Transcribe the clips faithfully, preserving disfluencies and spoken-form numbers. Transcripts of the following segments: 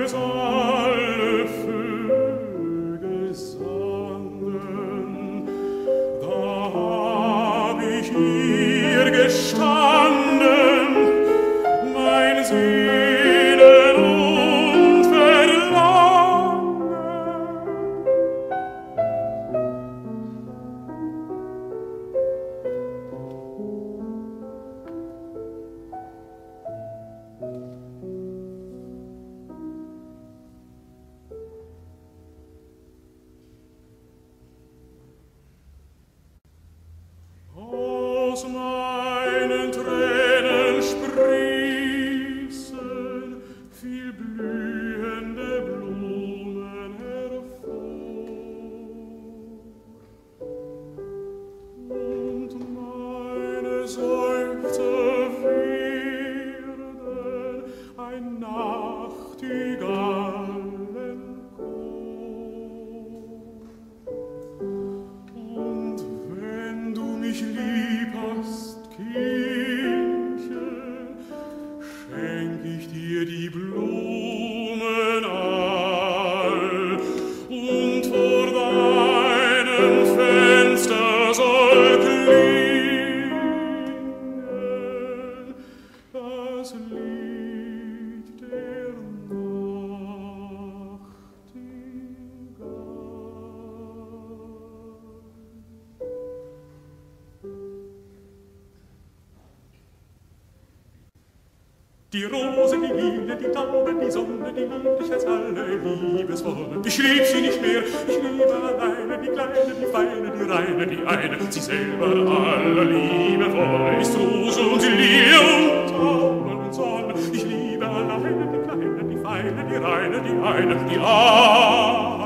Die Rose, die Lile, die Taube, die Sonne, die liebt dich als alle Liebeswonne. Ich lieb sie nicht mehr, ich liebe alleine, die Kleine, die Feine, die Reine, die eine. Sie selber aller Liebevolle ist Rose und die Lilie und Taube und Sonne. Ich liebe alleine, die Kleine, die Feine, die Reine, die eine, die eine.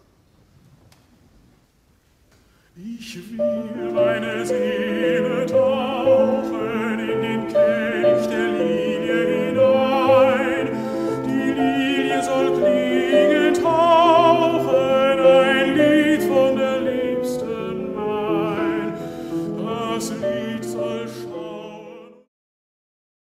Ich will meine Seele teilen.